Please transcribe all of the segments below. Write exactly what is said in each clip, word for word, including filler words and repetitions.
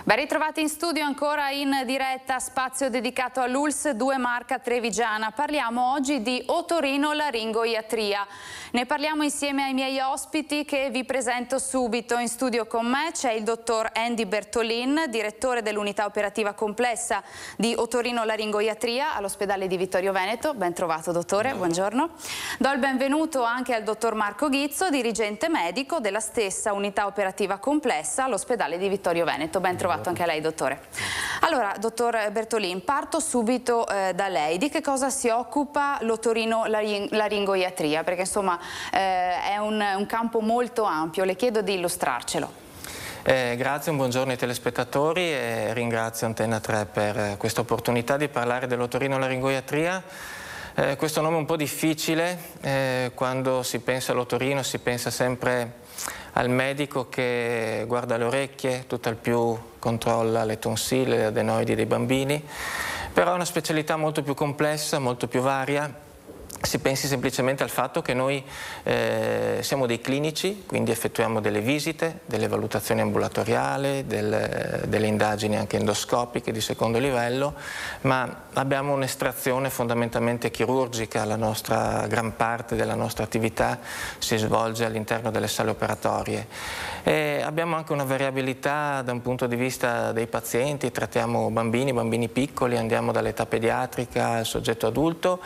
Ben ritrovati in studio, ancora in diretta, spazio dedicato all'U L S due Marca Trevigiana. Parliamo oggi di otorinolaringoiatria. Ne parliamo insieme ai miei ospiti che vi presento subito. In studio con me c'è il dottor Andy Bertolin, direttore dell'unità operativa complessa di otorinolaringoiatria all'ospedale di Vittorio Veneto. Ben trovato dottore, buongiorno. Do il benvenuto anche al dottor Marco Ghizzo, dirigente medico della stessa unità operativa complessa all'ospedale di Vittorio Veneto. Ben trovato anche a lei dottore. Allora dottor Bertolin, parto subito eh, da lei. Di che cosa si occupa l'otorinolaringoiatria? Perché insomma eh, è un, un campo molto ampio, le chiedo di illustrarcelo. Eh, grazie, un buongiorno ai telespettatori e ringrazio Antena tre per eh, questa opportunità di parlare dell'otorinolaringoiatria. Eh, questo nome è un po' difficile, eh, quando si pensa all'otorino si pensa sempre al medico che guarda le orecchie, tutt'al più controlla le tonsille, le adenoidi dei bambini, però è una specialità molto più complessa, molto più varia. Si pensi semplicemente al fatto che noi eh, siamo dei clinici, quindi effettuiamo delle visite, delle valutazioni ambulatoriali, del, delle indagini anche endoscopiche di secondo livello, ma abbiamo un'estrazione fondamentalmente chirurgica. La nostra, gran parte della nostra attività si svolge all'interno delle sale operatorie. E abbiamo anche una variabilità da un punto di vista dei pazienti, trattiamo bambini, bambini piccoli, andiamo dall'età pediatrica al soggetto adulto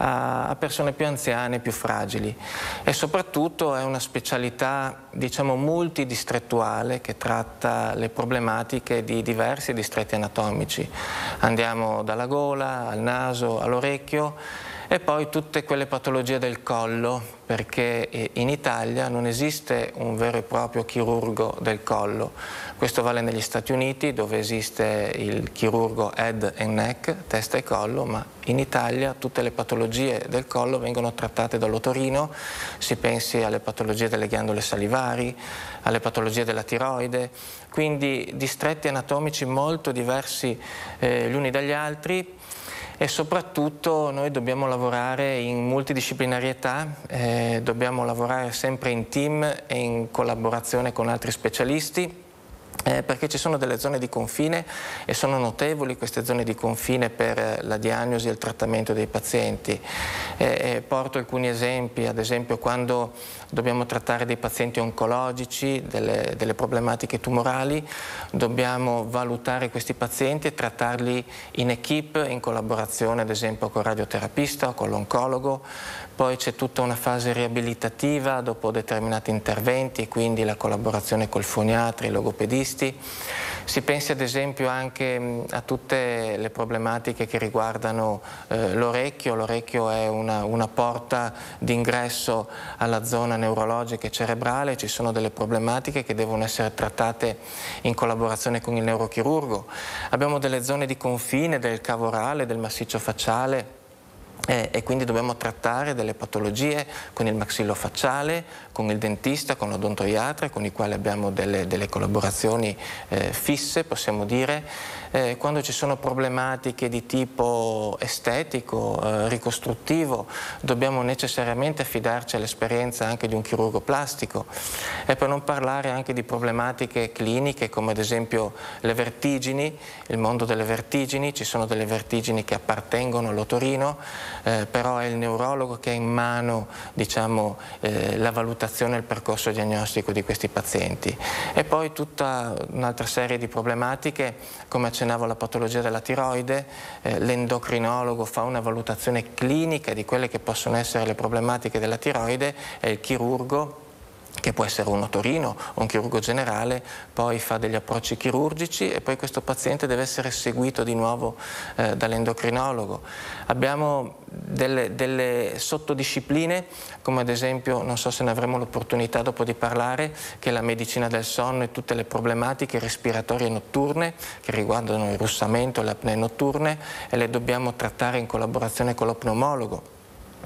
a a persone più anziane, più fragili, e soprattutto è una specialità, diciamo, multidistrettuale che tratta le problematiche di diversi distretti anatomici. Andiamo dalla gola al naso all'orecchio e poi tutte quelle patologie del collo, perché in Italia non esiste un vero e proprio chirurgo del collo. Questo vale negli Stati Uniti, dove esiste il chirurgo head and neck, testa e collo, ma in Italia tutte le patologie del collo vengono trattate dall'otorino. Si pensi alle patologie delle ghiandole salivari, alle patologie della tiroide, quindi distretti anatomici molto diversi eh, gli uni dagli altri. E soprattutto noi dobbiamo lavorare in multidisciplinarietà, eh, dobbiamo lavorare sempre in team e in collaborazione con altri specialisti, eh, perché ci sono delle zone di confine e sono notevoli queste zone di confine per la diagnosi e il trattamento dei pazienti. Eh, eh, porto alcuni esempi, ad esempio quando dobbiamo trattare dei pazienti oncologici, delle, delle problematiche tumorali, dobbiamo valutare questi pazienti e trattarli in equipe, in collaborazione ad esempio con il radioterapista o con l'oncologo. Poi c'è tutta una fase riabilitativa dopo determinati interventi, quindi la collaborazione col foniatra, i logopedisti. Si pensi ad esempio anche a tutte le problematiche che riguardano eh, l'orecchio. L'orecchio è una, una porta d'ingresso alla zona neurologica e cerebrale, ci sono delle problematiche che devono essere trattate in collaborazione con il neurochirurgo. Abbiamo delle zone di confine del cavo orale, del massiccio facciale, Eh, e quindi dobbiamo trattare delle patologie con il maxillofacciale, con il dentista, con l'odontoiatra, con i quali abbiamo delle, delle collaborazioni eh, fisse, possiamo dire. Eh, quando ci sono problematiche di tipo estetico, eh, ricostruttivo, dobbiamo necessariamente affidarci all'esperienza anche di un chirurgo plastico. E per non parlare anche di problematiche cliniche come ad esempio le vertigini, il mondo delle vertigini. Ci sono delle vertigini che appartengono all'otorino, Eh, però è il neurologo che ha in mano, diciamo, eh, la valutazione e il percorso diagnostico di questi pazienti. E poi tutta un'altra serie di problematiche, come accennavo alla patologia della tiroide, eh, l'endocrinologo fa una valutazione clinica di quelle che possono essere le problematiche della tiroide e il chirurgo, che può essere un otorino o un chirurgo generale, poi fa degli approcci chirurgici e poi questo paziente deve essere seguito di nuovo eh, dall'endocrinologo. Abbiamo delle, delle sottodiscipline, come ad esempio, non so se ne avremo l'opportunità dopo di parlare, che è la medicina del sonno e tutte le problematiche respiratorie notturne che riguardano il russamento e le apnee notturne, e le dobbiamo trattare in collaborazione con lo pneumologo.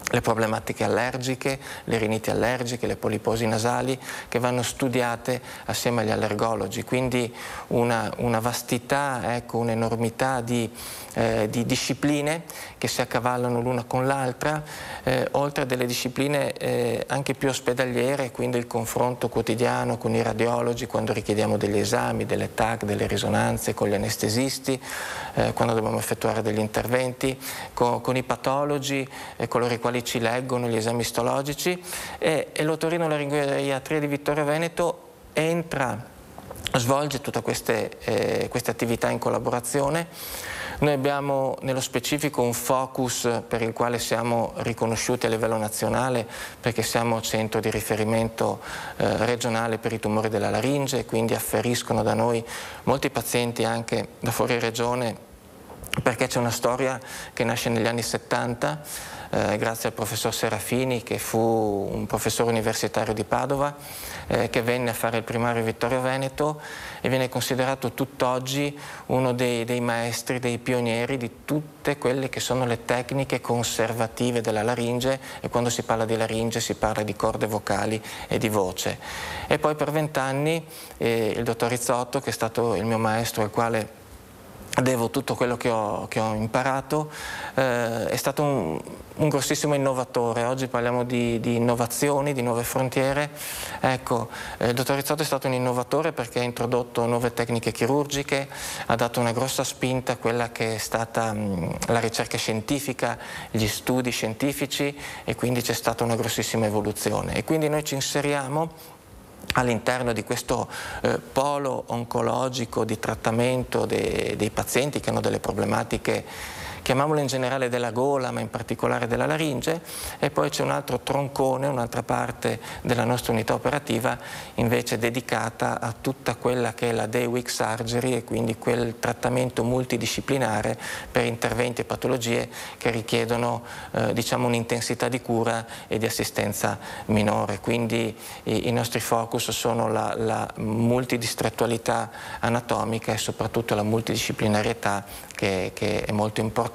le problematiche allergiche, le riniti allergiche, le poliposi nasali, che vanno studiate assieme agli allergologi, quindi una, una vastità, ecco, un'enormità di, eh, di discipline che si accavallano l'una con l'altra, eh, oltre a delle discipline eh, anche più ospedaliere, quindi il confronto quotidiano con i radiologi quando richiediamo degli esami, delle T A C, delle risonanze, con gli anestesisti, eh, quando dobbiamo effettuare degli interventi, con, con i patologi, eh, coloro i quali ci leggono gli esami istologici, e, e l'otorinolaringoiatria di Vittorio Veneto entra, svolge tutte queste, eh, queste attività in collaborazione. Noi abbiamo nello specifico un focus per il quale siamo riconosciuti a livello nazionale, perché siamo centro di riferimento eh, regionale per i tumori della laringe, quindi afferiscono da noi molti pazienti anche da fuori regione, perché c'è una storia che nasce negli anni settanta, eh, grazie al professor Serafini, che fu un professore universitario di Padova, eh, che venne a fare il primario a Vittorio Veneto e viene considerato tutt'oggi uno dei, dei maestri, dei pionieri di tutte quelle che sono le tecniche conservative della laringe, e quando si parla di laringe si parla di corde vocali e di voce. E poi per vent'anni eh, il dottor Rizzotto, che è stato il mio maestro al quale devo tutto quello che ho, che ho imparato, eh, è stato un, un grossissimo innovatore. Oggi parliamo di, di innovazioni, di nuove frontiere. Ecco, eh, il dottor Rizzotto è stato un innovatore perché ha introdotto nuove tecniche chirurgiche, ha dato una grossa spinta a quella che è stata mh, la ricerca scientifica, gli studi scientifici, e quindi c'è stata una grossissima evoluzione. E quindi noi ci inseriamo all'interno di questo eh, polo oncologico di trattamento de, dei pazienti che hanno delle problematiche, chiamiamole in generale della gola, ma in particolare della laringe, e poi c'è un altro troncone, un'altra parte della nostra unità operativa invece dedicata a tutta quella che è la day week surgery, e quindi quel trattamento multidisciplinare per interventi e patologie che richiedono eh, diciamo un'intensità di cura e di assistenza minore. Quindi i, i nostri focus sono la, la multidistrettualità anatomica e soprattutto la multidisciplinarietà, che, che è molto importante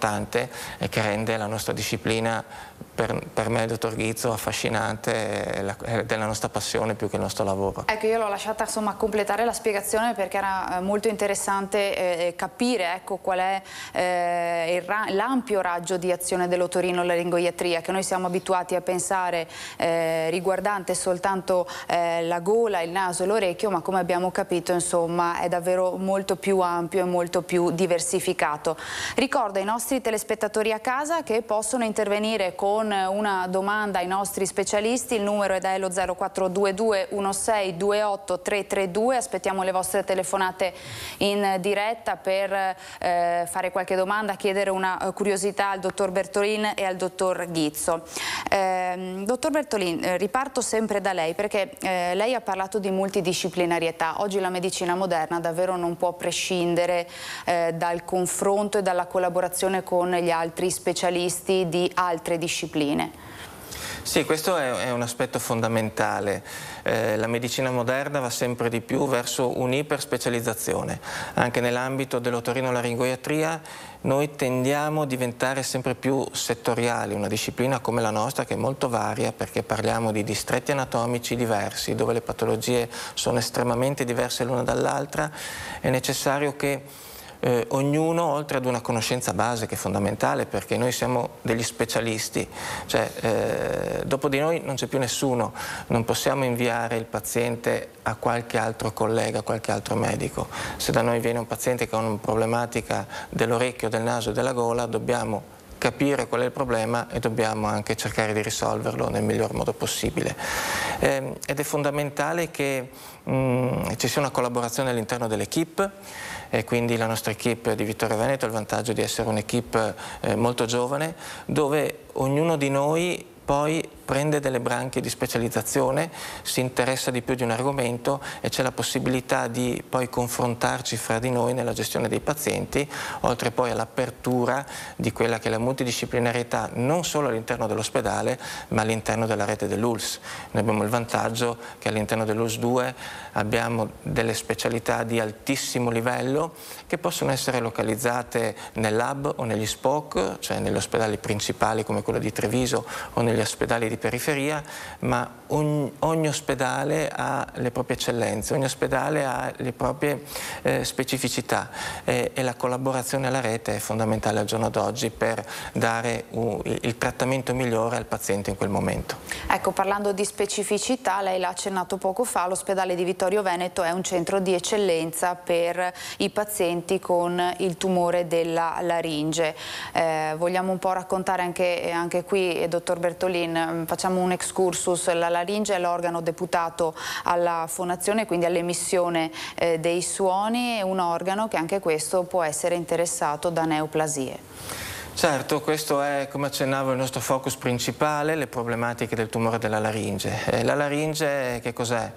e che rende la nostra disciplina, per, per me, dottor Ghizzo, affascinante, è, la, è della nostra passione più che il nostro lavoro. Ecco, io l'ho lasciata insomma completare la spiegazione perché era eh, molto interessante eh, capire, ecco, qual è eh, l'ampio raggio di azione dell'otorinolaringoiatria, che noi siamo abituati a pensare eh, riguardante soltanto eh, la gola, il naso e l'orecchio, ma come abbiamo capito insomma è davvero molto più ampio e molto più diversificato. Ricordo ai nostri telespettatori a casa che possono intervenire con una domanda ai nostri specialisti. Il numero è lo zero quattro due due uno sei due otto tre tre due. Aspettiamo le vostre telefonate in diretta per eh, fare qualche domanda, chiedere una curiosità al dottor Bertolin e al dottor Ghizzo. Eh, dottor Bertolin, eh, riparto sempre da lei perché eh, lei ha parlato di multidisciplinarietà. Oggi la medicina moderna davvero non può prescindere eh, dal confronto e dalla collaborazione con gli altri specialisti di altre discipline. Sì, questo è, è un aspetto fondamentale. Eh, la medicina moderna va sempre di più verso un'iperspecializzazione. Anche nell'ambito dell'otorinolaringoiatria noi tendiamo a diventare sempre più settoriali, una disciplina come la nostra che è molto varia, perché parliamo di distretti anatomici diversi, dove le patologie sono estremamente diverse l'una dall'altra. È necessario che Eh, ognuno, oltre ad una conoscenza base che è fondamentale, perché noi siamo degli specialisti, cioè eh, dopo di noi non c'è più nessuno, non possiamo inviare il paziente a qualche altro collega, a qualche altro medico. Se da noi viene un paziente che ha una problematica dell'orecchio, del naso e della gola, dobbiamo capire qual è il problema e dobbiamo anche cercare di risolverlo nel miglior modo possibile. Eh, ed è fondamentale che mh, ci sia una collaborazione all'interno dell'equipe, e quindi la nostra equipe di Vittorio Veneto ha il vantaggio di essere un'equipe eh, molto giovane, dove ognuno di noi poi apprende delle branche di specializzazione, si interessa di più di un argomento e c'è la possibilità di poi confrontarci fra di noi nella gestione dei pazienti, oltre poi all'apertura di quella che è la multidisciplinarietà non solo all'interno dell'ospedale ma all'interno della rete dell'U L S. Noi abbiamo il vantaggio che all'interno dell'U L S due abbiamo delle specialità di altissimo livello che possono essere localizzate nell'hub o negli spoke, cioè negli ospedali principali come quello di Treviso o negli ospedali di periferia, ma ogni, ogni ospedale ha le proprie eccellenze, ogni ospedale ha le proprie eh, specificità e, e la collaborazione alla rete è fondamentale al giorno d'oggi per dare uh, il trattamento migliore al paziente in quel momento. Ecco, parlando di specificità, lei l'ha accennato poco fa, l'ospedale di Vittorio Veneto è un centro di eccellenza per i pazienti con il tumore della laringe. Eh, vogliamo un po' raccontare anche, anche qui, dottor Bertolin, facciamo un excursus. La laringe è l'organo deputato alla fonazione, quindi all'emissione eh, dei suoni, è un organo che anche questo può essere interessato da neoplasie. Certo, questo è, come accennavo, il nostro focus principale, le problematiche del tumore della laringe. Eh, la laringe che cos'è?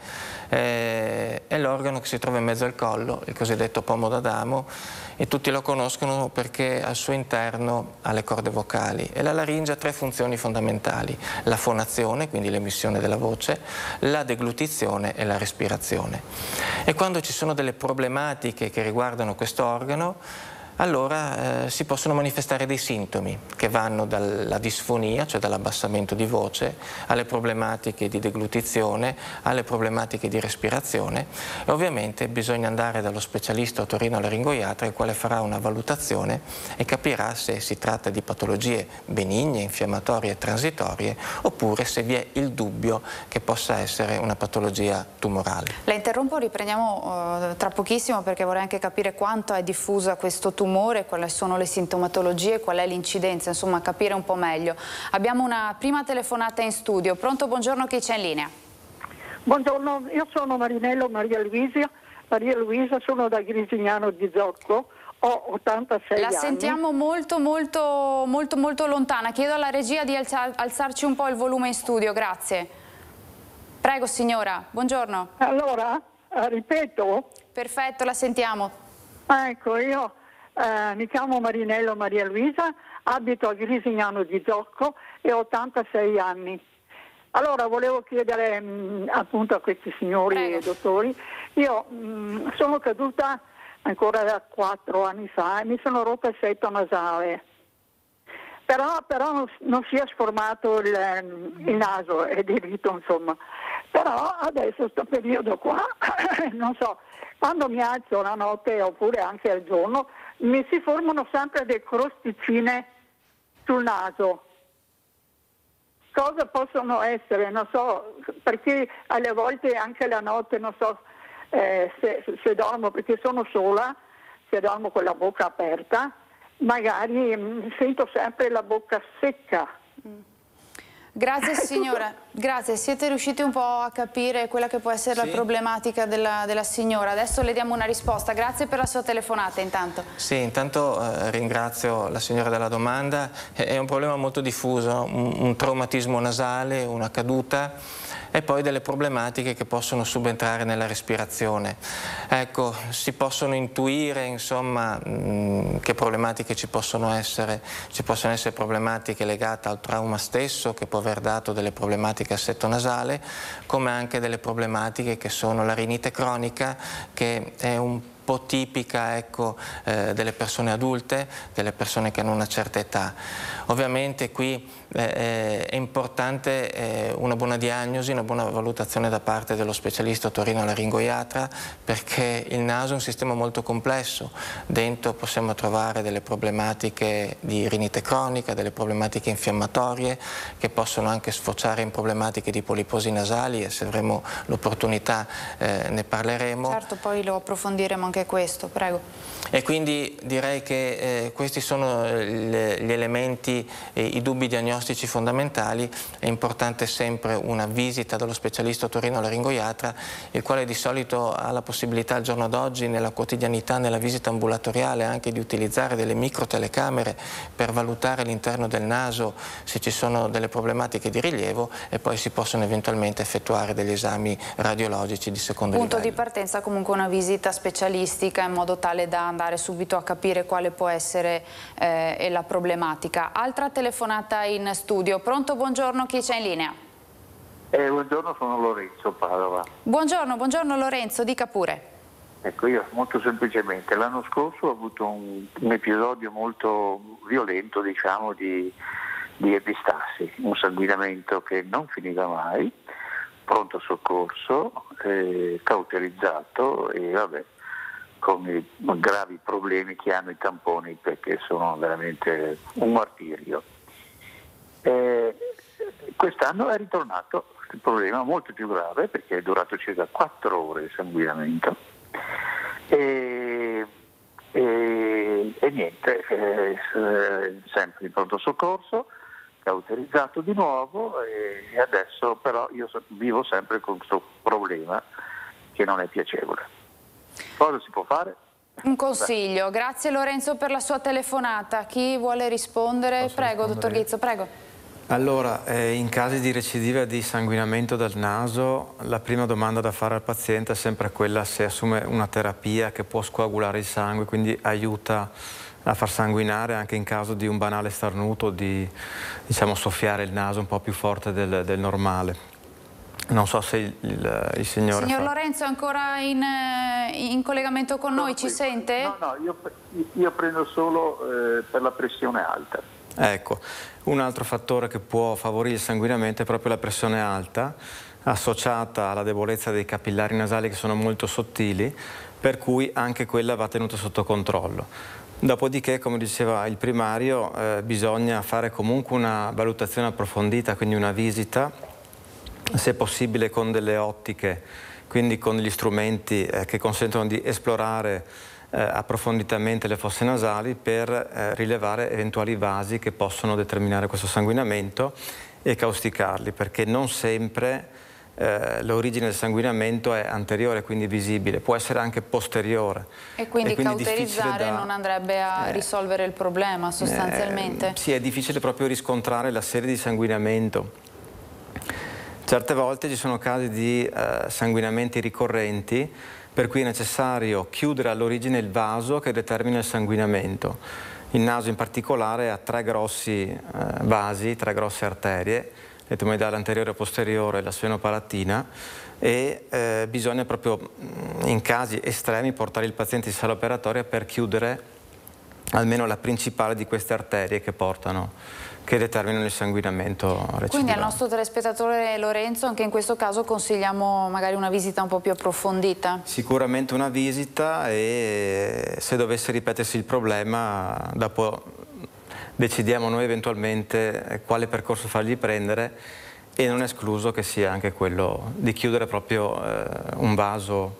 Eh, è l'organo che si trova in mezzo al collo, il cosiddetto pomo d'Adamo, e tutti lo conoscono perché al suo interno ha le corde vocali. E la laringe ha tre funzioni fondamentali: la fonazione, quindi l'emissione della voce, la deglutizione e la respirazione. E quando ci sono delle problematiche che riguardano questo organo, allora eh, si possono manifestare dei sintomi che vanno dalla disfonia, cioè dall'abbassamento di voce, alle problematiche di deglutizione, alle problematiche di respirazione, e ovviamente bisogna andare dallo specialista otorinolaringoiatra, il quale farà una valutazione e capirà se si tratta di patologie benigne, infiammatorie e transitorie, oppure se vi è il dubbio che possa essere una patologia tumorale. La interrompo, riprendiamo uh, tra pochissimo, perché vorrei anche capire quanto è diffusa questo tumore tumore, quali sono le sintomatologie, qual è l'incidenza, insomma capire un po' meglio. Abbiamo una prima telefonata in studio. Pronto, buongiorno, chi c'è in linea? Buongiorno, io sono Marinello Maria Luisa, Maria Luisa, sono da Grisignano di Zocco, ho ottantasei La anni. La sentiamo molto molto molto molto lontana, chiedo alla regia di alzar, alzarci un po' il volume in studio, grazie. Prego signora, buongiorno. Allora, eh, ripeto? Perfetto, la sentiamo. Ecco, io... Eh, mi chiamo Marinello Maria Luisa, abito a Grisignano di Zocco e ho ottantasei anni. Allora volevo chiedere mh, appunto a questi signori Prego. dottori, io mh, sono caduta ancora da quattro anni fa e mi sono rotta il setto nasale, però, però non, non si è sformato il, il naso, è diritto insomma, però adesso questo periodo qua, non so, quando mi alzo la notte oppure anche al giorno, mi si formano sempre delle crosticine sul naso. Cosa possono essere? Non so, perché alle volte anche la notte, non so eh, se, se dormo, perché sono sola, se dormo con la bocca aperta, magari mh, sento sempre la bocca secca. Mm. Grazie signora, grazie, siete riusciti un po' a capire quella che può essere sì. la problematica della, della signora. Adesso le diamo una risposta, grazie per la sua telefonata intanto. Sì, intanto eh, ringrazio la signora della domanda. È un problema molto diffuso, un, un traumatismo nasale, una caduta e poi delle problematiche che possono subentrare nella respirazione. Ecco, si possono intuire insomma mh, che problematiche ci possono essere. Ci possono essere problematiche legate al trauma stesso, che può aver dato delle problematiche al setto nasale, come anche delle problematiche che sono la rinite cronica, che è un po' tipica ecco, eh, delle persone adulte, delle persone che hanno una certa età. Ovviamente qui eh, è importante eh, una buona diagnosi, una buona valutazione da parte dello specialista otorinolaringoiatra, perché il naso è un sistema molto complesso. Dentro possiamo trovare delle problematiche di rinite cronica, delle problematiche infiammatorie che possono anche sfociare in problematiche di poliposi nasali, e se avremo l'opportunità eh, ne parleremo. Certo, poi lo approfondiremo anche questo, prego. E quindi direi che eh, questi sono le, gli elementi, eh, i dubbi diagnostici fondamentali. È importante sempre una visita dallo specialista otorinolaringoiatra, il quale di solito ha la possibilità al giorno d'oggi nella quotidianità, nella visita ambulatoriale, anche di utilizzare delle microtelecamere per valutare l'interno del naso se ci sono delle problematiche di rilievo, e poi si possono eventualmente effettuare degli esami radiologici di secondo livello. Punto di partenza comunque una visita specialistica, in modo tale da andare subito a capire quale può essere eh, la problematica. Altra telefonata in studio. Pronto, buongiorno, chi c'è in linea? Eh, buongiorno, sono Lorenzo Padova. Buongiorno, buongiorno Lorenzo, dica pure. Ecco, io molto semplicemente l'anno scorso ho avuto un, un episodio molto violento, diciamo, di, di epistassi, un sanguinamento che non finiva mai, pronto soccorso, eh, cauterizzato e vabbè, con i gravi problemi che hanno i tamponi, perché sono veramente un martirio. Eh, quest'anno è ritornato il problema molto più grave, perché è durato circa quattro ore il sanguinamento e, e, e niente, eh, sempre in pronto soccorso, cauterizzato di nuovo, e adesso però io so, vivo sempre con questo problema che non è piacevole. Cosa si può fare? Un consiglio. Grazie Lorenzo per la sua telefonata. Chi vuole rispondere? Posso prego, rispondere? dottor Ghizzo, prego. Allora, eh, in casi di recidiva di sanguinamento del naso, la prima domanda da fare al paziente è sempre quella se assume una terapia che può scoagulare il sangue, quindi aiuta a far sanguinare anche in caso di un banale starnuto, di diciamo, soffiare il naso un po' più forte del, del normale. Non so se il, il, il signore... Signor fa... Lorenzo è ancora in, in collegamento con noi, ci sente? No, no, io, io prendo solo eh, per la pressione alta. Ecco, un altro fattore che può favorire il sanguinamento è proprio la pressione alta, associata alla debolezza dei capillari nasali che sono molto sottili, per cui anche quella va tenuta sotto controllo. Dopodiché, come diceva il primario, eh, bisogna fare comunque una valutazione approfondita, quindi una visita, se possibile con delle ottiche, quindi con degli strumenti eh, che consentono di esplorare eh, approfonditamente le fosse nasali per eh, rilevare eventuali vasi che possono determinare questo sanguinamento e causticarli, perché non sempre eh, l'origine del sanguinamento è anteriore, quindi visibile, può essere anche posteriore. E quindi, e quindi cauterizzare da, non andrebbe a eh, risolvere il problema sostanzialmente? Eh, sì, è difficile proprio riscontrare la serie di sanguinamento. Certe volte ci sono casi di eh, sanguinamenti ricorrenti, per cui è necessario chiudere all'origine il vaso che determina il sanguinamento. Il naso in particolare ha tre grossi eh, vasi, tre grosse arterie, l'etumoidale anteriore e posteriore e la sfenopalatina, e eh, bisogna proprio in casi estremi portare il paziente in sala operatoria per chiudere almeno la principale di queste arterie che portano, che determinano il sanguinamento recidivale. Quindi al nostro telespettatore Lorenzo anche in questo caso consigliamo magari una visita un po' più approfondita? Sicuramente una visita, e se dovesse ripetersi il problema dopo decidiamo noi eventualmente quale percorso fargli prendere, e non è escluso che sia anche quello di chiudere proprio eh, un vaso.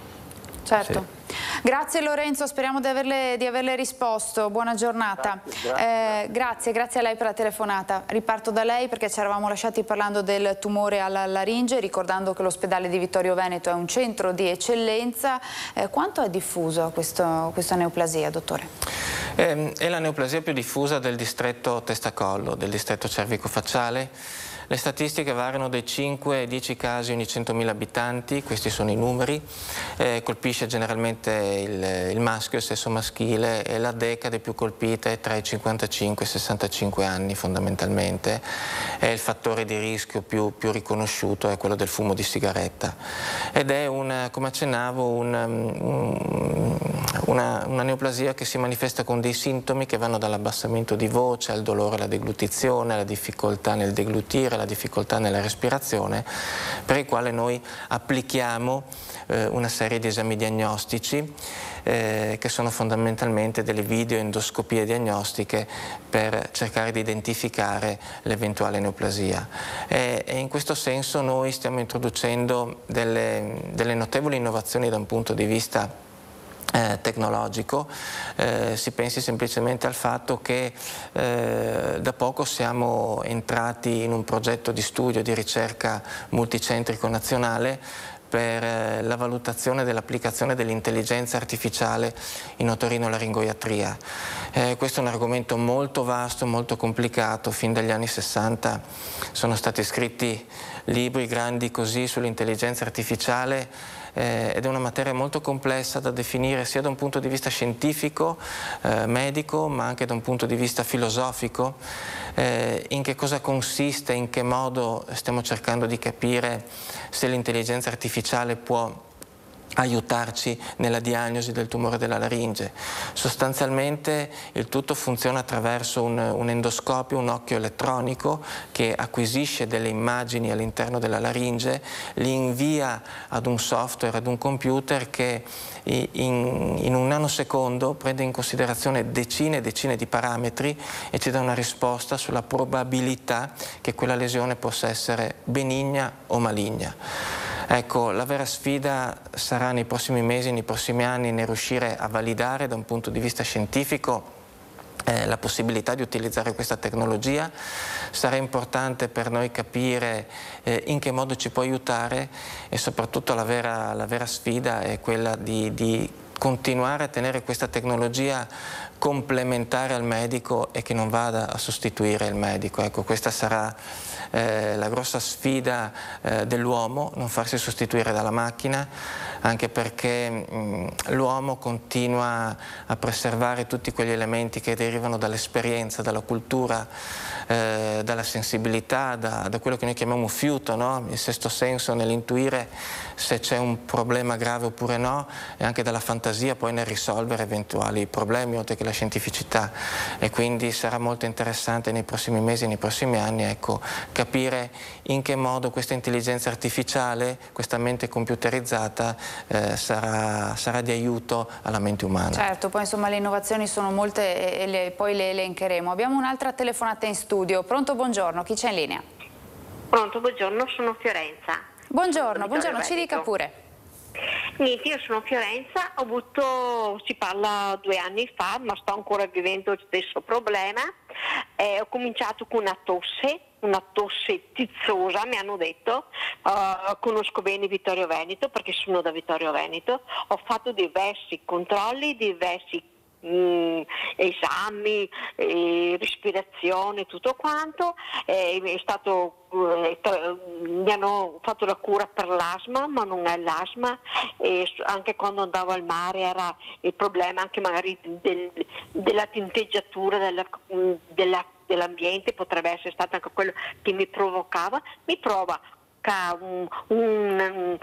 Certo. Sì. Grazie Lorenzo, speriamo di averle, di averle risposto. Buona giornata. Grazie, grazie. Eh, grazie, grazie a lei per la telefonata. Riparto da lei perché ci eravamo lasciati parlando del tumore alla laringe, ricordando che l'ospedale di Vittorio Veneto è un centro di eccellenza. Eh, quanto è diffusa questo, questa neoplasia, dottore? Eh, è la neoplasia più diffusa del distretto testa-collo, del distretto cervico-facciale. Le statistiche variano dai cinque ai dieci casi ogni centomila abitanti, questi sono i numeri, eh, colpisce generalmente il, il maschio, il sesso maschile, e la decade più colpita è tra i cinquantacinque e i sessantacinque anni fondamentalmente. È il fattore di rischio più, più riconosciuto è quello del fumo di sigaretta, ed è un, come accennavo, un, un, una, una neoplasia che si manifesta con dei sintomi che vanno dall'abbassamento di voce al dolore alla deglutizione, alla difficoltà nel deglutire, la difficoltà nella respirazione, per il quale noi applichiamo eh, una serie di esami diagnostici eh, che sono fondamentalmente delle videoendoscopie diagnostiche per cercare di identificare l'eventuale neoplasia. E, e in questo senso noi stiamo introducendo delle, delle notevoli innovazioni da un punto di vista Eh, tecnologico. Eh, si pensi semplicemente al fatto che eh, da poco siamo entrati in un progetto di studio di ricerca multicentrico nazionale per eh, la valutazione dell'applicazione dell'intelligenza artificiale in otorinolaringoiatria. Eh, questo è un argomento molto vasto, molto complicato. Fin dagli anni sessanta sono stati scritti libri grandi così sull'intelligenza artificiale, Eh, ed è una materia molto complessa da definire sia da un punto di vista scientifico, eh, medico, ma anche da un punto di vista filosofico. Eh, in che cosa consiste, in che modo stiamo cercando di capire se l'intelligenza artificiale può aiutarci nella diagnosi del tumore della laringe. Sostanzialmente il tutto funziona attraverso un, un endoscopio, un occhio elettronico che acquisisce delle immagini all'interno della laringe, li invia ad un software, ad un computer che in, in un nanosecondo prende in considerazione decine e decine di parametri e ci dà una risposta sulla probabilità che quella lesione possa essere benigna o maligna. Ecco, la vera sfida sarà nei prossimi mesi, nei prossimi anni, nel riuscire a validare da un punto di vista scientifico eh, la possibilità di utilizzare questa tecnologia. Sarà importante per noi capire eh, in che modo ci può aiutare e soprattutto la vera, la vera sfida è quella di, di continuare a tenere questa tecnologia complementare al medico e che non vada a sostituire il medico. Ecco, questa sarà eh, la grossa sfida eh, dell'uomo, non farsi sostituire dalla macchina, anche perché l'uomo continua a preservare tutti quegli elementi che derivano dall'esperienza, dalla cultura, eh, dalla sensibilità, da, da quello che noi chiamiamo fiuto, no? Il sesto senso nell'intuire se c'è un problema grave oppure no, e anche dalla fantasia poi nel risolvere eventuali problemi, oltre che la scientificità. E quindi sarà molto interessante nei prossimi mesi e nei prossimi anni, ecco, capire in che modo questa intelligenza artificiale, questa mente computerizzata eh, sarà, sarà di aiuto alla mente umana. Certo, poi insomma le innovazioni sono molte e le, poi le elencheremo. Abbiamo un'altra telefonata in studio. Pronto, buongiorno, chi c'è in linea? Pronto, buongiorno, sono Fiorenza. Buongiorno, buongiorno, ci dica pure. Niente, io sono Fiorenza, ho avuto, si parla due anni fa, ma sto ancora vivendo il stesso problema. Eh, ho cominciato con una tosse, una tosse tizzosa, mi hanno detto, uh, conosco bene Vittorio Veneto perché sono da Vittorio Veneto, ho fatto diversi controlli, diversi Mm, esami, eh, respirazione, tutto quanto, eh, è stato, eh, tra, mi hanno fatto la cura per l'asma, ma non è l'asma, eh, anche quando andavo al mare era il problema anche magari del, della tinteggiatura della, della, dell'ambiente, potrebbe essere stato anche quello che mi provocava, mi prova un, un,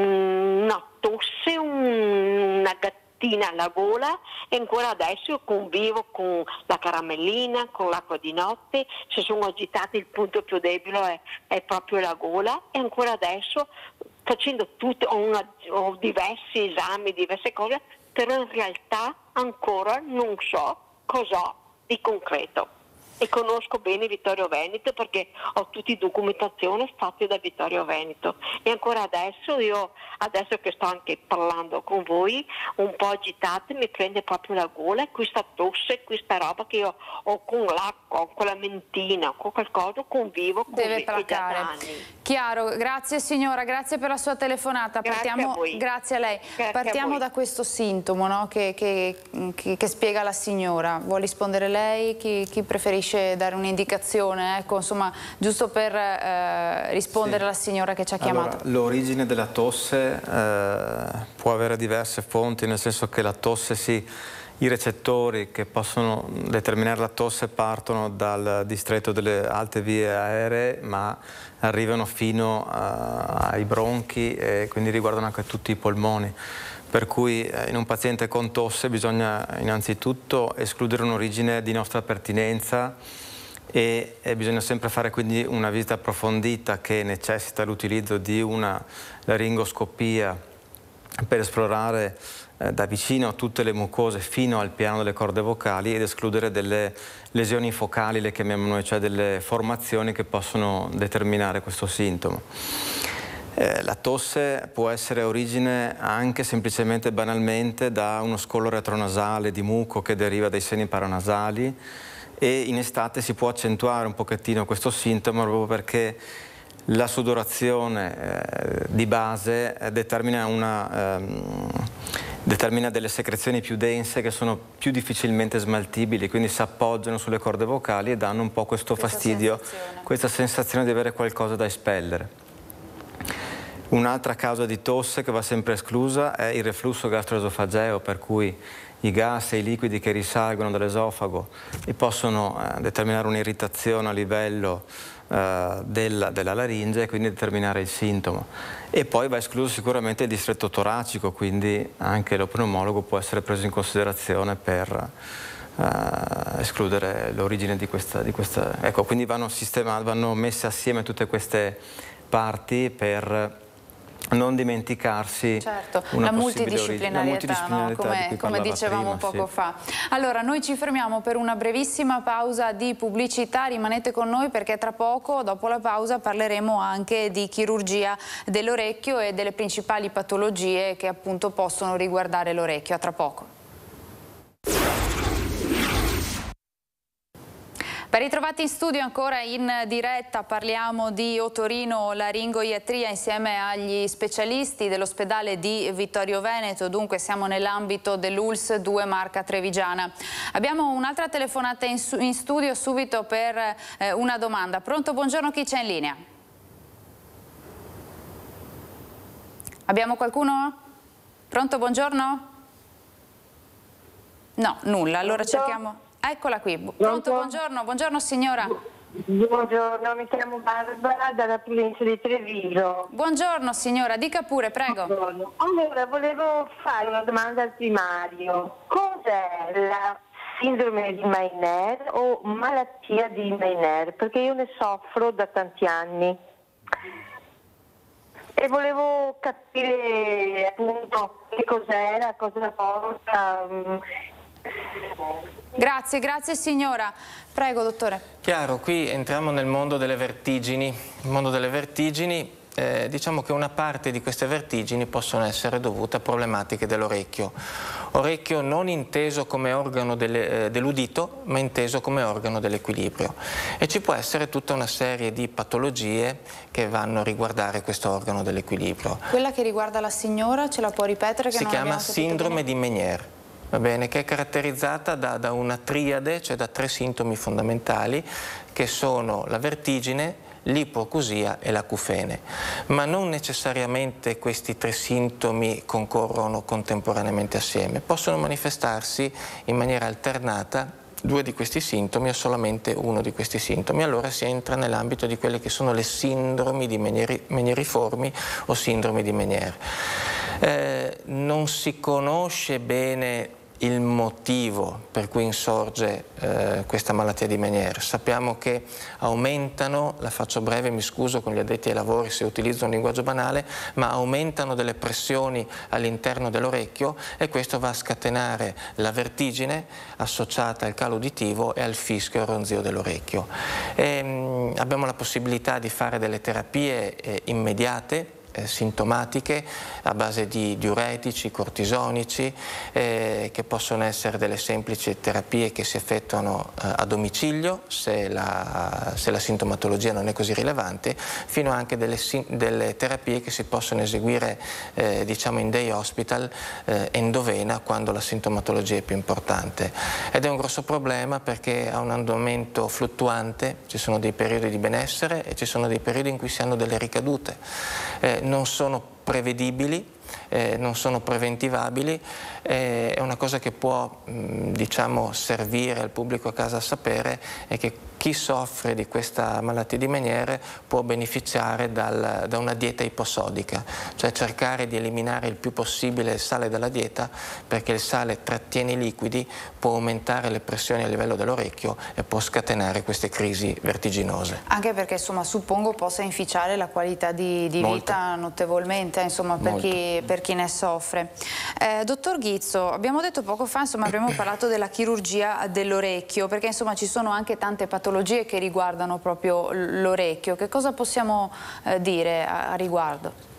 un, una tosse, un, una gattina alla gola e ancora adesso convivo con la caramellina, con l'acqua di notte, se sono agitata il punto più debole è, è proprio la gola e ancora adesso facendo tutto, ho, una, ho diversi esami, diverse cose, però in realtà ancora non so cosa ho di concreto. E conosco bene Vittorio Veneto perché ho tutte documentazioni fatte da Vittorio Veneto e ancora adesso io, adesso che sto anche parlando con voi, un po' agitata, mi prende proprio la gola e questa tosse, questa roba che io ho con l'acqua, con la mentina, con qualcosa, convivo con deve placare. anni. Chiaro, grazie signora, grazie per la sua telefonata. Grazie Partiamo, a voi. Grazie a lei. Grazie Partiamo a da questo sintomo, no? che, che, che, che spiega la signora. Vuole rispondere lei? Chi, chi preferisce dare un'indicazione, ecco, insomma, giusto per eh, rispondere sì. alla signora che ci ha chiamato. Allora, l'origine della tosse eh, può avere diverse fonti, nel senso che la tosse si, i recettori che possono determinare la tosse partono dal distretto delle alte vie aeree, ma arrivano fino a, ai bronchi e quindi riguardano anche tutti i polmoni. Per cui in un paziente con tosse bisogna innanzitutto escludere un'origine di nostra pertinenza e, e bisogna sempre fare quindi una visita approfondita che necessita l'utilizzo di una laringoscopia per esplorare eh, da vicino tutte le mucose fino al piano delle corde vocali ed escludere delle lesioni focali, le chiamiamo noi, cioè delle formazioni che possono determinare questo sintomo. Eh, la tosse può essere origine anche semplicemente banalmente da uno scolo retronasale di muco che deriva dai seni paranasali, e in estate si può accentuare un pochettino questo sintomo proprio perché la sudorazione eh, di base eh, determina, una, ehm, determina delle secrezioni più dense che sono più difficilmente smaltibili, quindi si appoggiano sulle corde vocali e danno un po' questo questa fastidio, sensazione. questa sensazione di avere qualcosa da espellere. Un'altra causa di tosse che va sempre esclusa è il reflusso gastroesofageo, per cui i gas e i liquidi che risalgono dall'esofago e possono eh, determinare un'irritazione a livello eh, della, della laringe e quindi determinare il sintomo. E poi va escluso sicuramente il distretto toracico, quindi anche lo pneumologo può essere preso in considerazione per eh, escludere l'origine di questa, di questa... Ecco, quindi vanno, vanno messe assieme tutte queste parti per non dimenticarsi certo, una la multidisciplinarietà, la multidisciplinarietà no? come, come dicevamo prima, poco sì. fa. Allora, noi ci fermiamo per una brevissima pausa di pubblicità, rimanete con noi perché tra poco, dopo la pausa, parleremo anche di chirurgia dell'orecchio e delle principali patologie che appunto possono riguardare l'orecchio. A tra poco. Ben ritrovati in studio, ancora in diretta, parliamo di otorino-laringoiatria insieme agli specialisti dell'ospedale di Vittorio Veneto, dunque siamo nell'ambito dell'U L S due Marca Trevigiana. Abbiamo un'altra telefonata in, in studio subito per eh, una domanda. Pronto, buongiorno, chi c'è in linea? Abbiamo qualcuno? Pronto, buongiorno? No, nulla, allora cerchiamo... Eccola qui. Pronto, buongiorno, buongiorno signora. Buongiorno, mi chiamo Barbara dalla provincia di Treviso. Buongiorno signora, dica pure, prego. Buongiorno. Allora, volevo fare una domanda al primario. Cos'è la sindrome di Meiner o malattia di Meiner? Perché io ne soffro da tanti anni. E volevo capire appunto che cos'era, cosa la porta. Grazie, grazie signora. Prego dottore. Chiaro, qui entriamo nel mondo delle vertigini. Il mondo delle vertigini, eh, diciamo che una parte di queste vertigini possono essere dovute a problematiche dell'orecchio. Orecchio non inteso come organo eh, dell'udito, ma inteso come organo dell'equilibrio. E ci può essere tutta una serie di patologie che vanno a riguardare questo organo dell'equilibrio. Quella che riguarda la signora, ce la può ripetere? Che si non chiama sindrome di Meunier. Va bene, che è caratterizzata da, da una triade, cioè da tre sintomi fondamentali che sono la vertigine, l'ipoacusia e l'acufene. Ma non necessariamente questi tre sintomi concorrono contemporaneamente assieme, possono manifestarsi in maniera alternata due di questi sintomi o solamente uno di questi sintomi. Allora si entra nell'ambito di quelle che sono le sindromi di Menieri, menieriformi o sindromi di Meunier. Eh, non si conosce bene il motivo per cui insorge eh, questa malattia di Meunier. Sappiamo che aumentano, la faccio breve, mi scuso con gli addetti ai lavori se utilizzo un linguaggio banale, ma aumentano delle pressioni all'interno dell'orecchio e questo va a scatenare la vertigine associata al calo uditivo e al fischio e al ronzio dell'orecchio. Abbiamo la possibilità di fare delle terapie eh, immediate, Eh, sintomatiche a base di diuretici, cortisonici, eh, che possono essere delle semplici terapie che si effettuano eh, a domicilio se la, se la sintomatologia non è così rilevante, fino anche delle, delle terapie che si possono eseguire eh, diciamo in day hospital eh, endovena quando la sintomatologia è più importante. Ed è un grosso problema perché ha un andamento fluttuante, ci sono dei periodi di benessere e ci sono dei periodi in cui si hanno delle ricadute. Eh, non sono prevedibili, eh, non sono preventivabili, eh, è una cosa che può mh, diciamo servire al pubblico a casa a sapere è che chi soffre di questa malattia di Meunier può beneficiare dal, da una dieta iposodica, cioè cercare di eliminare il più possibile il sale dalla dieta perché il sale trattiene i liquidi, può aumentare le pressioni a livello dell'orecchio e può scatenare queste crisi vertiginose. Anche perché insomma suppongo possa inficiare la qualità di, di vita notevolmente insomma, per, chi, per chi ne soffre. Eh, dottor Ghizzo, abbiamo detto poco fa, insomma abbiamo parlato della chirurgia dell'orecchio perché insomma ci sono anche tante patologie che riguardano proprio l'orecchio. Che cosa possiamo eh, dire a, a riguardo?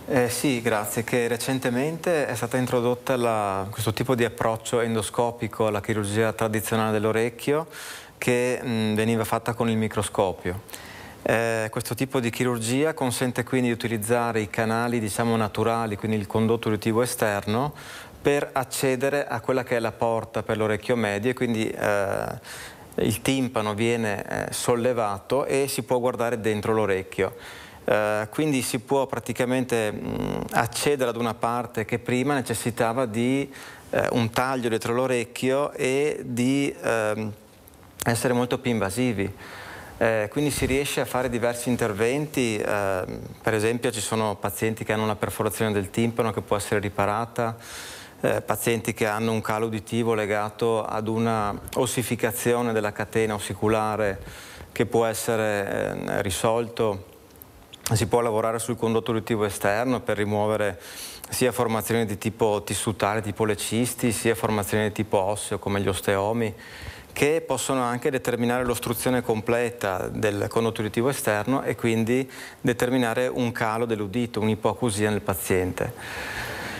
Eh, sì, grazie, che recentemente è stata introdotta la, questo tipo di approccio endoscopico alla chirurgia tradizionale dell'orecchio che mh, veniva fatta con il microscopio. Eh, questo tipo di chirurgia consente quindi di utilizzare i canali, diciamo, naturali, quindi il condotto uditivo esterno, per accedere a quella che è la porta per l'orecchio medio, e quindi eh, il timpano viene eh, sollevato e si può guardare dentro l'orecchio. Uh, quindi si può praticamente mh, accedere ad una parte che prima necessitava di uh, un taglio dietro l'orecchio e di uh, essere molto più invasivi. Uh, quindi si riesce a fare diversi interventi, uh, per esempio ci sono pazienti che hanno una perforazione del timpano che può essere riparata, uh, pazienti che hanno un calo uditivo legato ad una ossificazione della catena ossiculare che può essere uh, risolto. Si può lavorare sul condotto uditivo esterno per rimuovere sia formazioni di tipo tissutale, tipo le cisti, sia formazioni di tipo osseo, come gli osteomi, che possono anche determinare l'ostruzione completa del condotto uditivo esterno e quindi determinare un calo dell'udito, un'ipoacusia nel paziente.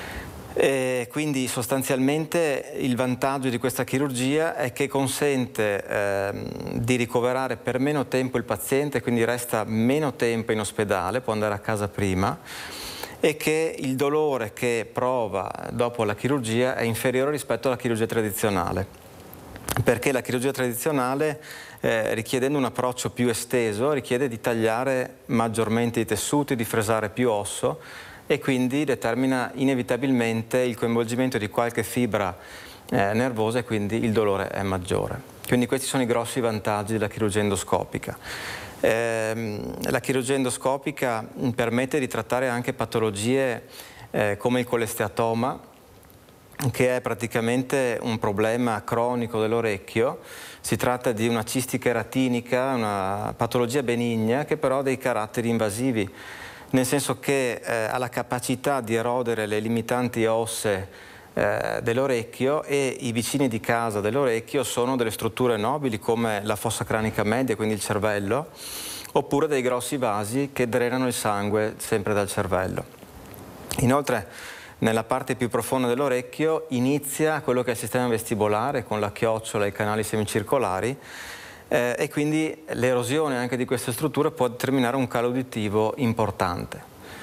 E quindi sostanzialmente il vantaggio di questa chirurgia è che consente eh, di ricoverare per meno tempo il paziente, quindi resta meno tempo in ospedale, può andare a casa prima, e che il dolore che prova dopo la chirurgia è inferiore rispetto alla chirurgia tradizionale, perché la chirurgia tradizionale, eh, richiedendo un approccio più esteso, richiede di tagliare maggiormente i tessuti, di fresare più osso, e quindi determina inevitabilmente il coinvolgimento di qualche fibra eh, nervosa, e quindi il dolore è maggiore. Quindi questi sono i grossi vantaggi della chirurgia endoscopica. Eh, la chirurgia endoscopica permette di trattare anche patologie eh, come il colesteatoma, che è praticamente un problema cronico dell'orecchio. Si tratta di una cistica eratinica, una patologia benigna che però ha dei caratteri invasivi, nel senso che eh, ha la capacità di erodere le limitanti ossee eh, dell'orecchio, e i vicini di casa dell'orecchio sono delle strutture nobili come la fossa cranica media, quindi il cervello, oppure dei grossi vasi che drenano il sangue sempre dal cervello. Inoltre, nella parte più profonda dell'orecchio inizia quello che è il sistema vestibolare con la chiocciola e i canali semicircolari, Eh, e quindi l'erosione anche di queste strutture può determinare un calo uditivo importante.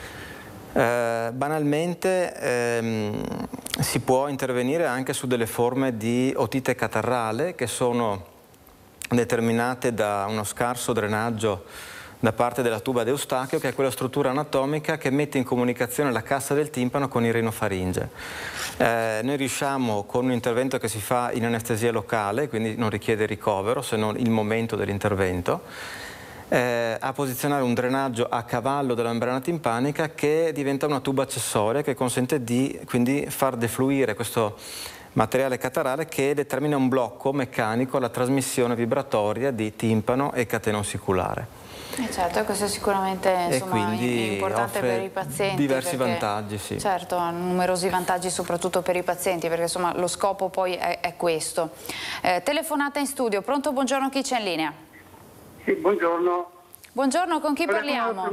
Eh, banalmente ehm, si può intervenire anche su delle forme di otite catarrale che sono determinate da uno scarso drenaggio da parte della tuba d'Eustachio, che è quella struttura anatomica che mette in comunicazione la cassa del timpano con il rinofaringe. Eh, noi riusciamo, con un intervento che si fa in anestesia locale, quindi non richiede ricovero se non il momento dell'intervento, eh, a posizionare un drenaggio a cavallo della membrana timpanica che diventa una tuba accessoria che consente di quindi far defluire questo materiale catarale che determina un blocco meccanico alla trasmissione vibratoria di timpano e catena ossiculare. Eh certo, questo è sicuramente insomma, importante per i pazienti. Diversi perché, vantaggi, sì. Certo, ha numerosi vantaggi soprattutto per i pazienti, perché insomma lo scopo poi è, è questo. Eh, telefonata in studio, pronto, buongiorno, chi c'è in linea? Sì, buongiorno. Buongiorno, con chi parliamo?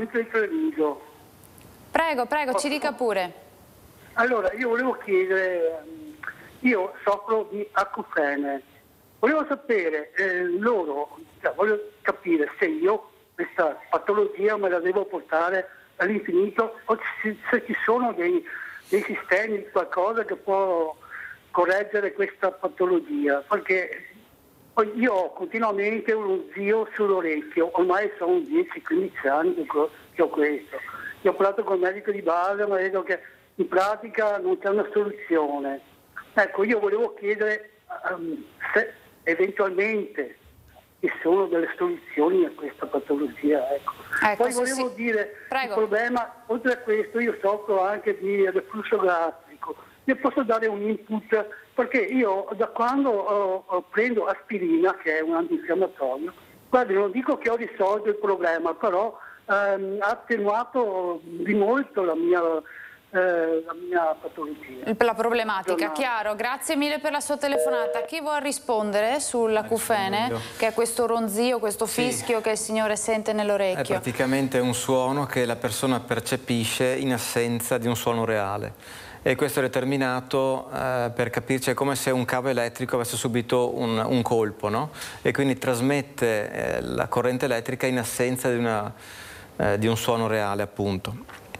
Prego, prego, ci dica pure. Allora, io volevo chiedere, io soffro di acufene, volevo sapere eh, loro, cioè, voglio capire se io questa patologia me la devo portare all'infinito o se, se ci sono dei, dei sistemi, qualcosa che può correggere questa patologia, perché io ho continuamente uno zio sull'orecchio, ormai sono dieci quindici anni che ho questo. Io ho parlato con il medico di base, ma vedo che in pratica non c'è una soluzione. Ecco, io volevo chiedere um, se eventualmente ci sono delle soluzioni a questa patologia. Ecco. Ecco, Poi volevo sì. dire, Prego. il problema, oltre a questo, io soffro anche di reflusso gastrico. Io posso dare un input, perché io da quando oh, oh, prendo aspirina, che è un antinfiammatorio, guardi, non dico che ho risolto il problema, però ehm, ha attenuato di molto la mia eh, la mia patologia. La problematica, Buongiorno. Chiaro. Grazie mille per la sua telefonata. Chi vuol rispondere sull'acufene, che è questo ronzio, questo fischio sì. che il signore sente nell'orecchio? È praticamente un suono che la persona percepisce in assenza di un suono reale. E questo è determinato, eh, per capirci, è come se un cavo elettrico avesse subito un, un colpo, no? E quindi trasmette eh, la corrente elettrica in assenza di, una, eh, di un suono reale, appunto.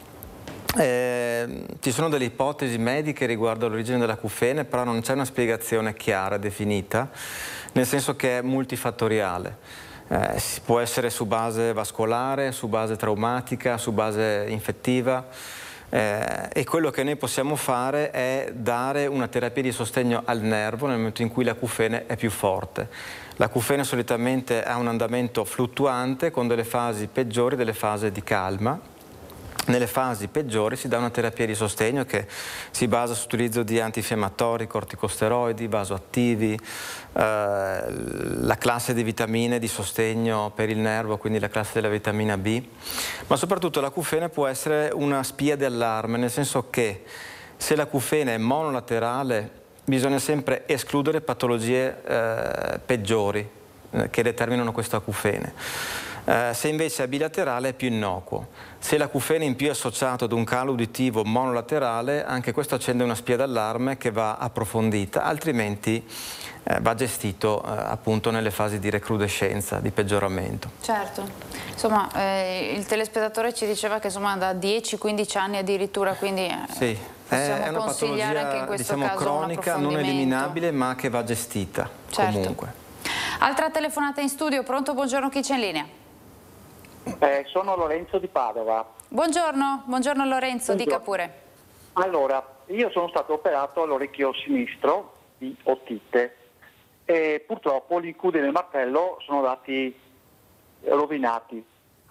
Eh, ci sono delle ipotesi mediche riguardo all'origine dell'acufene, però non c'è una spiegazione chiara, definita, nel senso che è multifattoriale. Eh, può essere su base vascolare, su base traumatica, su base infettiva. Eh, e quello che noi possiamo fare è dare una terapia di sostegno al nervo nel momento in cui l'acufene è più forte. L'acufene solitamente ha un andamento fluttuante con delle fasi peggiori e delle fasi di calma. Nelle fasi peggiori si dà una terapia di sostegno che si basa sull'utilizzo di antinfiammatori, corticosteroidi, vasoattivi, eh, la classe di vitamine di sostegno per il nervo, quindi la classe della vitamina B, ma soprattutto l'acufene può essere una spia di allarme, nel senso che se l'acufene è monolaterale bisogna sempre escludere patologie eh, peggiori eh, che determinano questo acufene. Uh, se invece è bilaterale è più innocuo. Se l'acufene in più è associato ad un calo uditivo monolaterale, anche questo accende una spia d'allarme che va approfondita, altrimenti uh, va gestito uh, appunto nelle fasi di recrudescenza, di peggioramento. Certo, insomma eh, il telespettatore ci diceva che insomma da dieci quindici anni addirittura, quindi eh, sì, possiamo è una consigliare patologia, anche in questo diciamo, caso cronica, non eliminabile, ma che va gestita certo. comunque. Altra telefonata in studio, pronto? Buongiorno, chi c'è in linea? Eh, sono Lorenzo di Padova. Buongiorno, buongiorno Lorenzo, buongiorno. Dica pure. Allora, io sono stato operato all'orecchio sinistro di otite e purtroppo gli incudi del martello sono andati rovinati.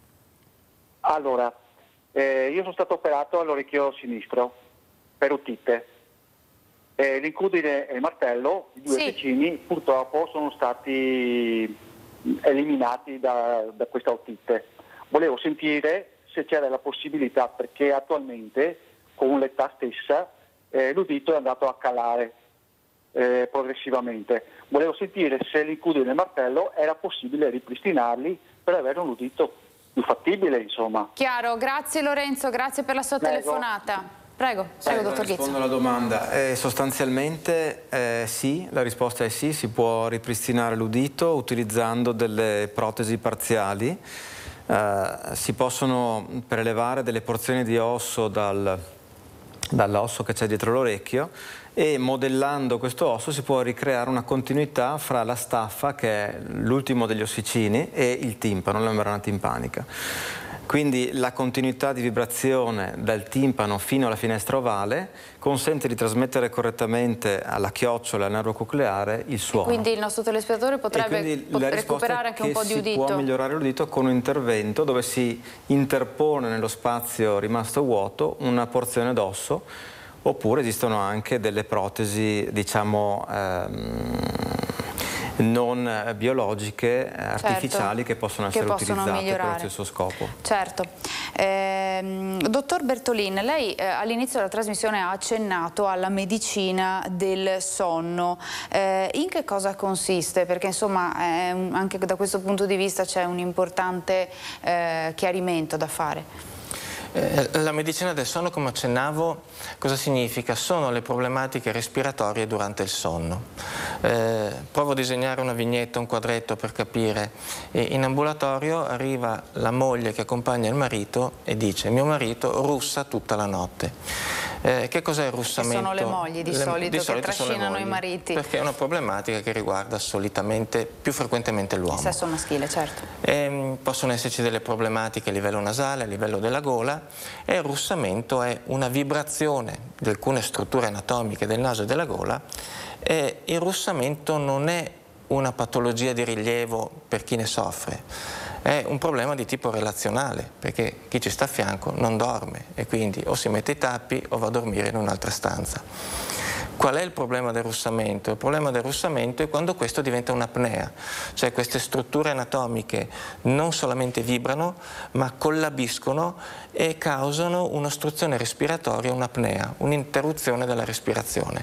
Allora, eh, io sono stato operato all'orecchio sinistro per otite. Eh, l'incudine e il martello, i due sì. vicini, purtroppo sono stati eliminati da, da questa otite. Volevo sentire se c'era la possibilità, perché attualmente con l'età stessa eh, l'udito è andato a calare eh, progressivamente. Volevo sentire se l'incudine del martello era possibile ripristinarli per avere un udito più fattibile, insomma. Chiaro, grazie Lorenzo, grazie per la sua Prego. telefonata. Prego, prego, dottor Ghezzo. Rispondo alla domanda. Eh, sostanzialmente eh, sì, la risposta è sì, si può ripristinare l'udito utilizzando delle protesi parziali. Eh, si possono prelevare delle porzioni di osso dal, dall'osso che c'è dietro l'orecchio e modellando questo osso si può ricreare una continuità fra la staffa, che è l'ultimo degli ossicini, e il timpano, la membrana timpanica. Quindi la continuità di vibrazione dal timpano fino alla finestra ovale consente di trasmettere correttamente alla chiocciola e al nervo cocleare il suono. E quindi il nostro telespettatore potrebbe recuperare anche un po' di udito. Si può migliorare l'udito con un intervento dove si interpone nello spazio rimasto vuoto una porzione d'osso, oppure esistono anche delle protesi, diciamo, ehm, non biologiche, artificiali, certo, che possono essere che possono utilizzate migliorare. Per lo stesso scopo. Certo. Eh, dottor Bertolin, lei eh, all'inizio della trasmissione ha accennato alla medicina del sonno. Eh, in che cosa consiste? Perché insomma è un, anche da questo punto di vista c'è un importante eh, chiarimento da fare. Eh, la medicina del sonno, come accennavo, cosa significa? Sono le problematiche respiratorie durante il sonno. Eh, provo a disegnare una vignetta, un quadretto per capire. E in ambulatorio arriva la moglie che accompagna il marito e dice: mio marito russa tutta la notte. Eh, che cos'è il russamento? Che sono le mogli di le, solito, di solito che trascinano mogli, i mariti. Perché è una problematica che riguarda solitamente, più frequentemente l'uomo. Il sesso maschile, certo. E, possono esserci delle problematiche a livello nasale, a livello della gola, e il russamento è una vibrazione di alcune strutture anatomiche del naso e della gola. E il russamento non è una patologia di rilievo per chi ne soffre. È un problema di tipo relazionale, perché chi ci sta a fianco non dorme e quindi o si mette i tappi o va a dormire in un'altra stanza. Qual è il problema del russamento? Il problema del russamento è quando questo diventa un'apnea, cioè queste strutture anatomiche non solamente vibrano ma collabiscono e causano un'ostruzione respiratoria, un'apnea, un'interruzione della respirazione.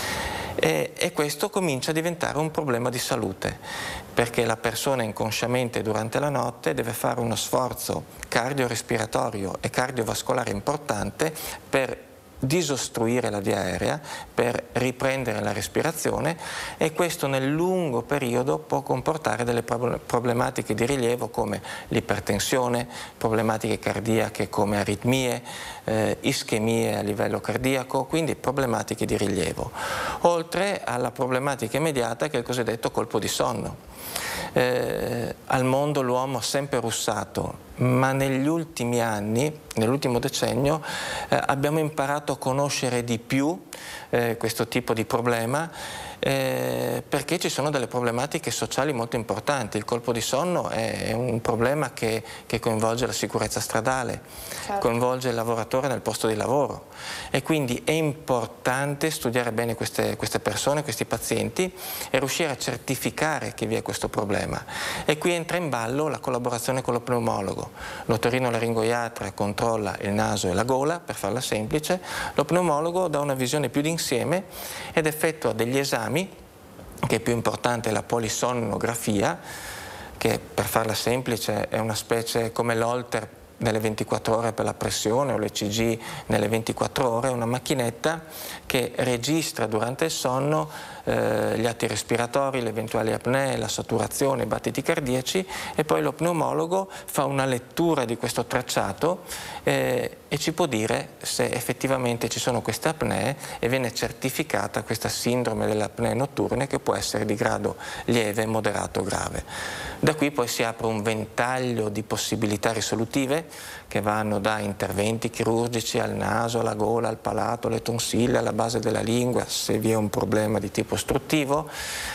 E, e questo comincia a diventare un problema di salute, perché la persona inconsciamente durante la notte deve fare uno sforzo cardiorespiratorio e cardiovascolare importante per disostruire la via aerea, per riprendere la respirazione, e questo nel lungo periodo può comportare delle problematiche di rilievo come l'ipertensione, problematiche cardiache come aritmie, eh, ischemie a livello cardiaco, quindi problematiche di rilievo, oltre alla problematica immediata che è il cosiddetto colpo di sonno. Eh, al mondo l'uomo ha sempre russato, ma negli ultimi anni, nell'ultimo decennio, eh, abbiamo imparato a conoscere di più eh, questo tipo di problema, eh, perché ci sono delle problematiche sociali molto importanti. Il colpo di sonno è un problema che, che coinvolge la sicurezza stradale, certo. Coinvolge il lavoratore nel posto di lavoro, e quindi è importante studiare bene queste, queste persone, questi pazienti, e riuscire a certificare che vi è questo problema. E qui entra in ballo la collaborazione con lo pneumologo. L'otorinolaringoiatra controlla il naso e la gola, per farla semplice, lo pneumologo dà una visione più d'insieme ed effettua degli esami, che è più importante la polisonografia, che per farla semplice è una specie come l'Holter nelle ventiquattro ore per la pressione o l'E C G nelle ventiquattro ore, una macchinetta che registra durante il sonno eh, gli atti respiratori, le eventuali apnee, la saturazione, i battiti cardiaci, e poi lo pneumologo fa una lettura di questo tracciato eh, e ci può dire se effettivamente ci sono queste apnee, e viene certificata questa sindrome delle apnee notturne, che può essere di grado lieve, moderato o grave. Da qui poi si apre un ventaglio di possibilità risolutive che vanno da interventi chirurgici al naso, alla gola, al palato, alle tonsille, alla base della lingua, se vi è un problema di tipo ostruttivo,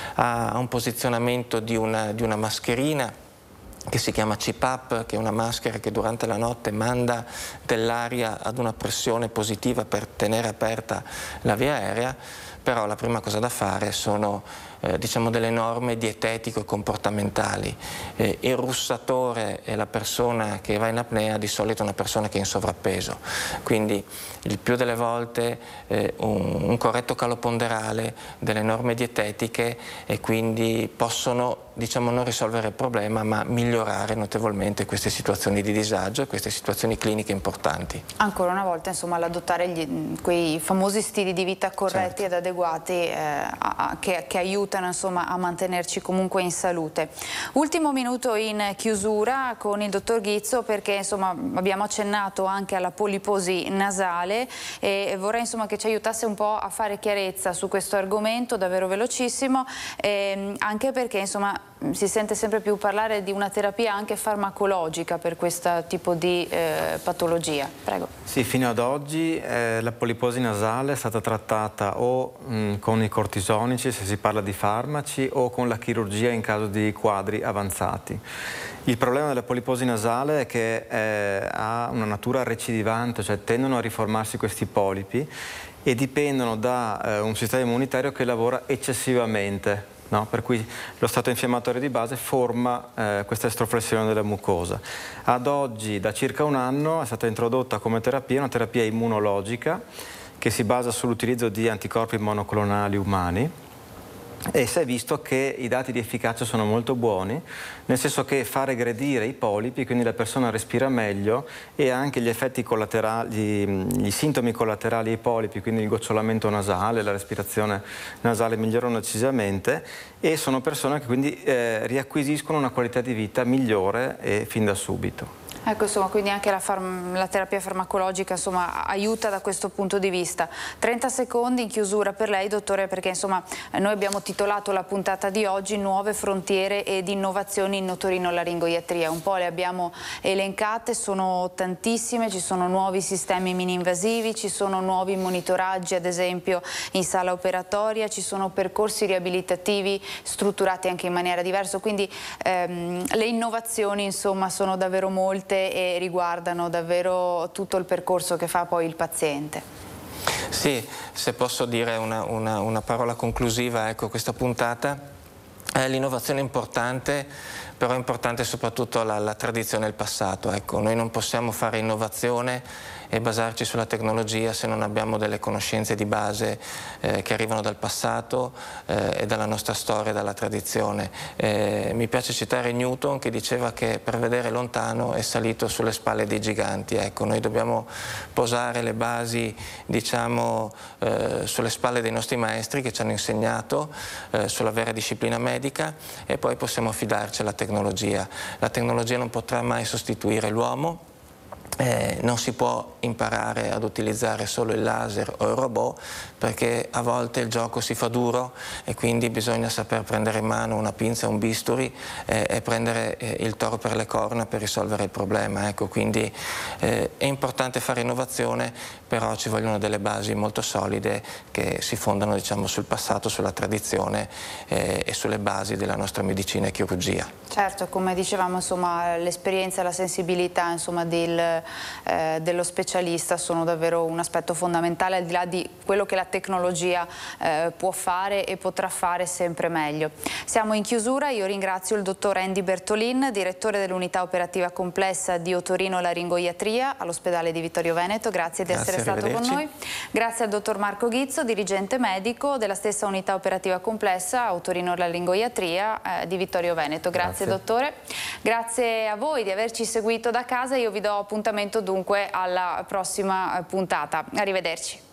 a un posizionamento di una, di una mascherina che si chiama C PAP, che è una maschera che durante la notte manda dell'aria ad una pressione positiva per tenere aperta la via aerea. Però la prima cosa da fare sono eh, diciamo delle norme dietetico e comportamentali. Eh, il russatore e la persona che va in apnea di solito è una persona che è in sovrappeso, quindi il più delle volte eh, un, un corretto calo ponderale, delle norme dietetiche, e quindi possono diciamo non risolvere il problema ma migliorare notevolmente queste situazioni di disagio e queste situazioni cliniche importanti. Ancora una volta insomma l'adottare gli, quei famosi stili di vita corretti, certo, ed adeguati eh, a, a, che, che aiutano insomma a mantenerci comunque in salute. Ultimo minuto in chiusura con il dottor Ghizzo, perché insomma abbiamo accennato anche alla poliposi nasale e vorrei insomma che ci aiutasse un po' a fare chiarezza su questo argomento davvero velocissimo, eh, anche perché insomma si sente sempre più parlare di una terapia anche farmacologica per questo tipo di eh, patologia. Prego. Sì, fino ad oggi eh, la poliposi nasale è stata trattata o mh, con i cortisonici, se si parla di farmaci, o con la chirurgia in caso di quadri avanzati. Il problema della poliposi nasale è che eh, ha una natura recidivante, cioè tendono a riformarsi questi polipi e dipendono da eh, un sistema immunitario che lavora eccessivamente. No? Per cui lo stato infiammatorio di base forma eh, questa estroflessione della mucosa. Ad oggi, da circa un anno, è stata introdotta come terapia una terapia immunologica che si basa sull'utilizzo di anticorpi monoclonali umani, e si è visto che i dati di efficacia sono molto buoni, nel senso che fa regredire i polipi, quindi la persona respira meglio, e anche gli effetti collaterali, gli sintomi collaterali ai polipi, quindi il gocciolamento nasale, la respirazione nasale migliorano decisamente, e sono persone che quindi eh, riacquisiscono una qualità di vita migliore e fin da subito. Ecco, insomma, quindi anche la, la terapia farmacologica insomma, aiuta da questo punto di vista. trenta secondi in chiusura per lei, dottore, perché insomma, noi abbiamo titolato la puntata di oggi Nuove frontiere ed innovazioni in otorinolaringoiatria. Un po' le abbiamo elencate, sono tantissime, ci sono nuovi sistemi mini-invasivi, ci sono nuovi monitoraggi ad esempio in sala operatoria, ci sono percorsi riabilitativi strutturati anche in maniera diversa, quindi ehm, le innovazioni insomma sono davvero molte e riguardano davvero tutto il percorso che fa poi il paziente. Sì, se posso dire una, una, una parola conclusiva, ecco, questa puntata, eh, l'innovazione è importante, però è importante soprattutto la, la tradizione e il passato. Ecco, noi non possiamo fare innovazione e basarci sulla tecnologia se non abbiamo delle conoscenze di base eh, che arrivano dal passato eh, e dalla nostra storia, dalla tradizione. Eh, mi piace citare Newton che diceva che per vedere lontano è salito sulle spalle dei giganti. Ecco, noi dobbiamo posare le basi, diciamo, eh, sulle spalle dei nostri maestri che ci hanno insegnato eh, sulla vera disciplina medica, e poi possiamo affidarci alla tecnologia. La tecnologia non potrà mai sostituire l'uomo. Eh, non si può imparare ad utilizzare solo il laser o il robot, perché a volte il gioco si fa duro e quindi bisogna saper prendere in mano una pinza e un bisturi eh, e prendere eh, il toro per le corna per risolvere il problema. Ecco, quindi eh, è importante fare innovazione, però ci vogliono delle basi molto solide che si fondano, diciamo, sul passato, sulla tradizione eh, e sulle basi della nostra medicina e chirurgia. Certo, come dicevamo, insomma, l'esperienza e la sensibilità, insomma, del, eh, dello specialista sono davvero un aspetto fondamentale, al di là di quello che la tecnologia eh, può fare e potrà fare sempre meglio. Siamo in chiusura, io ringrazio il dottor Andy Bertolin, direttore dell'unità operativa complessa di otorinolaringoiatria all'ospedale di Vittorio Veneto. Grazie di Grazie, essere stato con noi. Grazie al dottor Marco Ghizzo, dirigente medico della stessa unità operativa complessa otorinolaringoiatria eh, di Vittorio Veneto. Grazie. Grazie dottore, grazie a voi di averci seguito da casa, io vi do appuntamento dunque alla prossima puntata, arrivederci.